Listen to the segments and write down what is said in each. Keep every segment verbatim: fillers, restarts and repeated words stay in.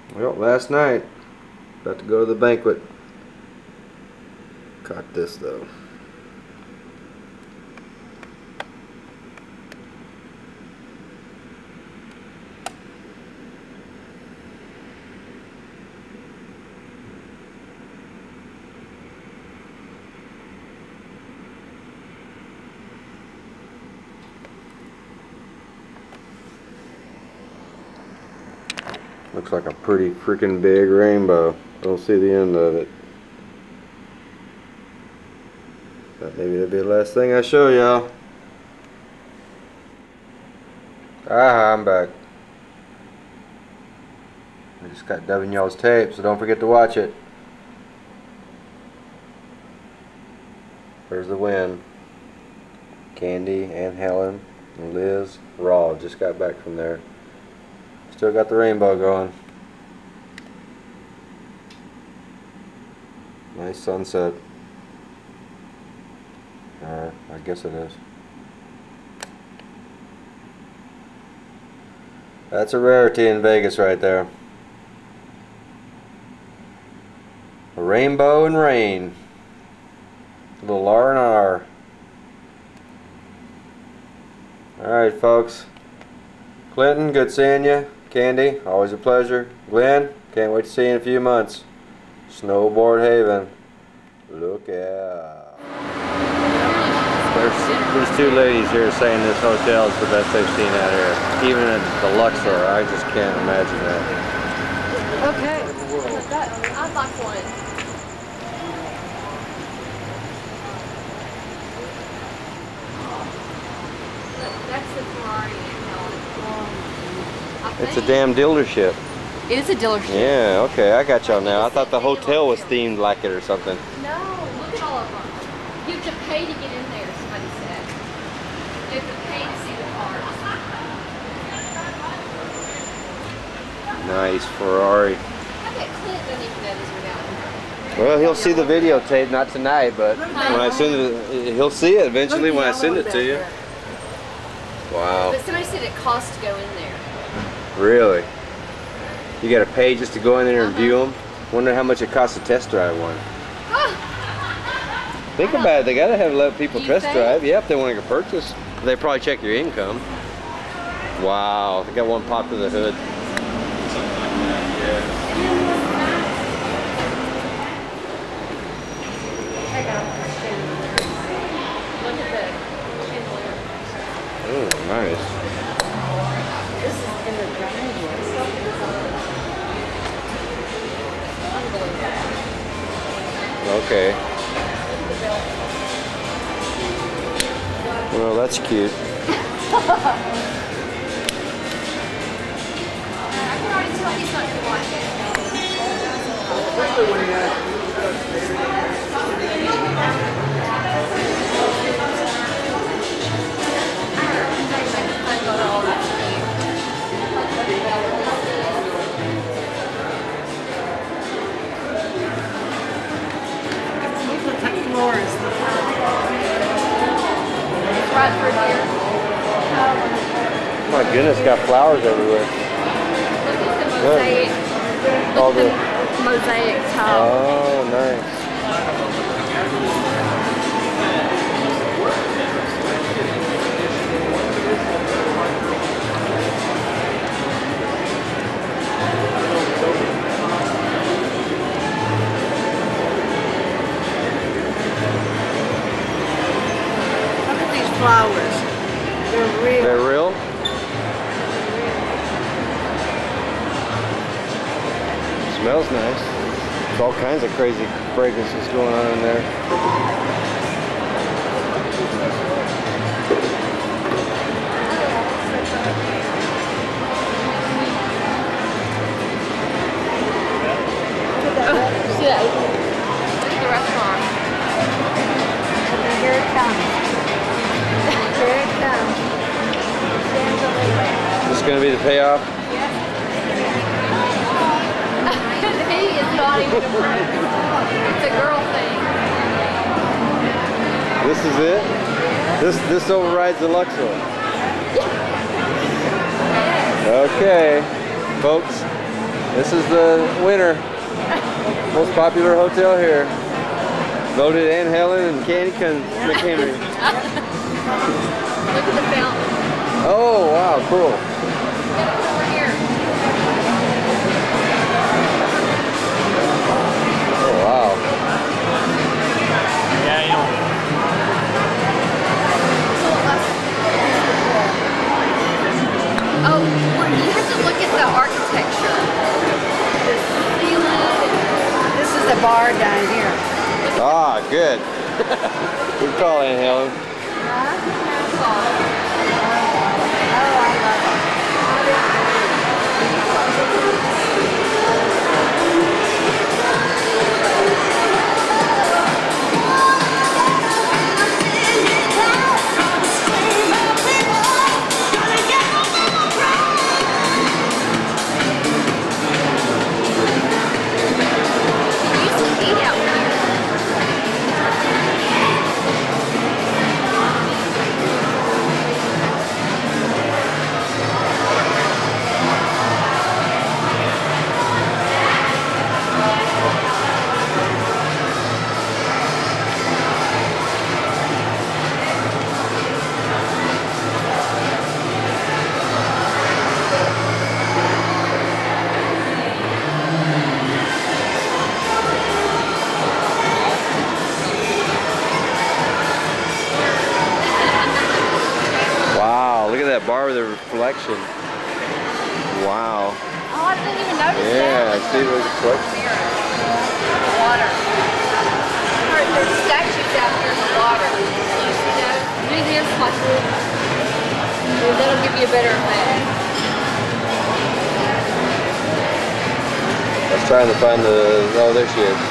Well, last night, about to go to the banquet. Caught this though. Looks like a pretty freaking big rainbow. Don't see the end of it. But maybe that'll be the last thing I show y'all. Ah, I'm back. I just got dubbing y'all's tape, so don't forget to watch it. There's the win. Candy and Helen and Liz, Raw just got back from there. Still got the rainbow going. Nice sunset. Uh, I guess it is. That's a rarity in Vegas right there. A rainbow and rain. A little R and R. Alright folks. Clinton, good seeing you. Candy, always a pleasure. Glenn, can't wait to see you in a few months. Snowboard Haven. Look out. There's, there's two ladies here saying this hotel is the best they've seen out here. Even at the Luxor, I just can't imagine that. Okay. I'd like one. That's the Ferrari. It's a damn dealership. It is a dealership. Yeah, okay, I got y'all now. I thought the hotel was themed like it or something. No, look at all of them. You have to pay to get in there, somebody said. You have to pay to see the cars. Nice Ferrari. I bet Clint doesn't even know these were down here. Well, he'll see the videotape, not tonight, but when I send it, he'll see it eventually when I send it to you. Wow. But somebody said it costs to go in there. Really? You gotta pay just to go in there and view them? Wonder how much it costs to test drive one. Think about it, they gotta have let people test drive. Yeah, if they want to purchase. They probably check your income. Wow, they got one popped to the hood. Oh, nice. Okay. Well, that's cute. I can already tell he's not going to like it. Especially when he has. My goodness, got flowers everywhere. Look at the mosaic. Look All at the mosaic tile. Oh, nice. Look at these flowers. They're real. They're real? Smells nice. There's all kinds of crazy fragrances going on in there. Oh, see that? Look at the restaurant. Okay, here it comes. Here it comes. Chandelier. This is going to be the payoff? He is not even a friend. It's a girl thing. This is it? This this overrides the Luxor. Okay, folks. This is the winner. Most popular hotel here. Voted Ann Helen and Candy McHenry. Look at the fountain. Oh, wow, cool. Get over here. Oh, wow. Yeah, you know. Oh, well, you have to look at the architecture. The ceiling. This is the bar down here. Ah, good. Good call, Ann Helen. Oh, I love You used to eat out here. Wow, look at that bar with the reflection. Wow. Oh, I didn't even notice Yeah, that. see, there's a reflection. Mirror. Water. There- There's statues out here in the water. You see those? Do this like this. That'll give you a better effect. I was trying to find the, oh, there she is.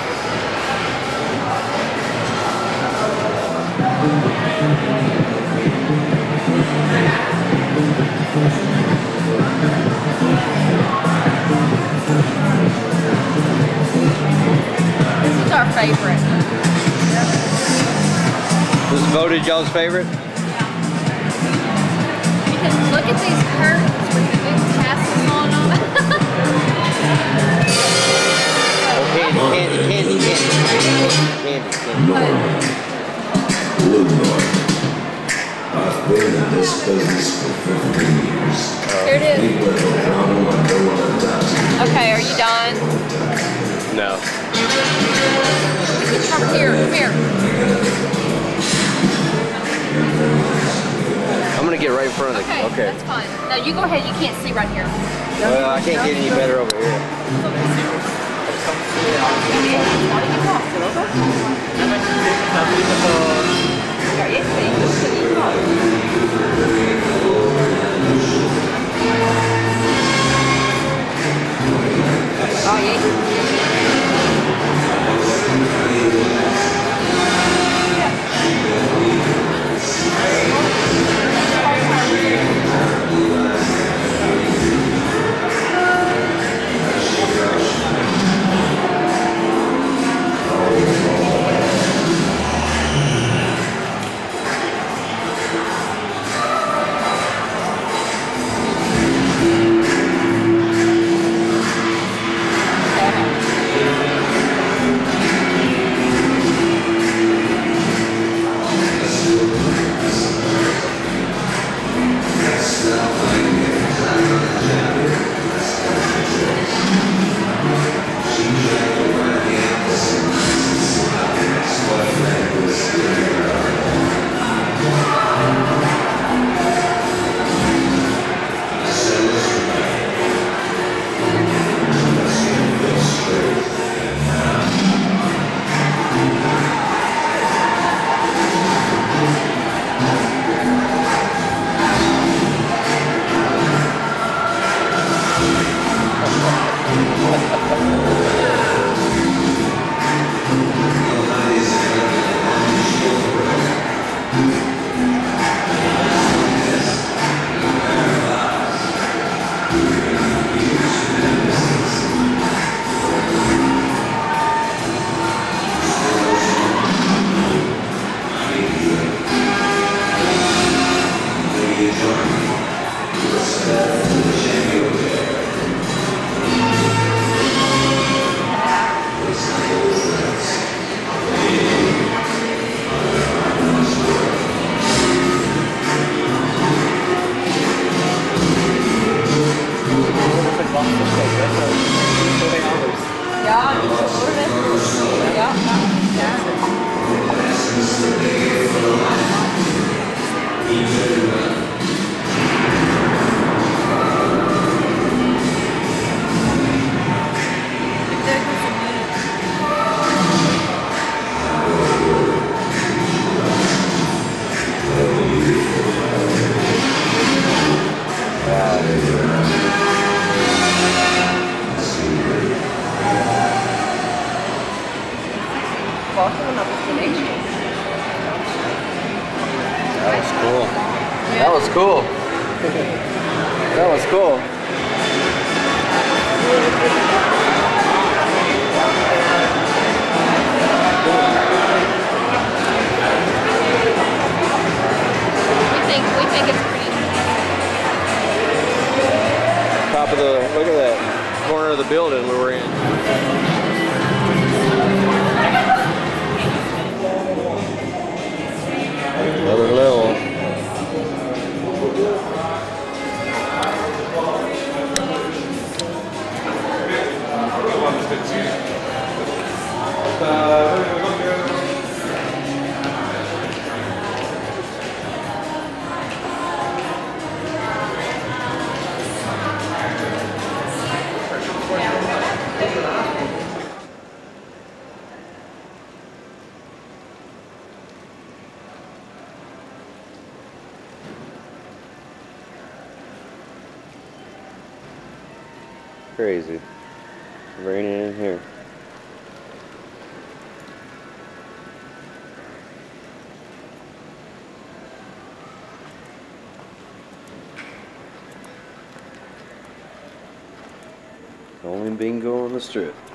This is our favorite. This is voted y'all's favorite? Because look at these curtains with the big tassels on them. Oh, candy, candy, candy, candy. Candy, candy. Illinois. I've been in this business for fifty years. Here it is. People at the problem, I don't want to touch it. Okay, are you done? No. Come here, come here. I'm gonna get right in front of the, Okay, okay. that's fine. No, you go ahead. You can't see right here. Well, I can't get any better over here. Oh, yeah. avslutter. Så står vi avhus. Ja, du får det. Ja, ja. That was cool. That was cool. That was cool. We think we think it's pretty. Top of the, look at that corner of the building we were in. Another level. Crazy. Raining in here. Only bingo on the strip.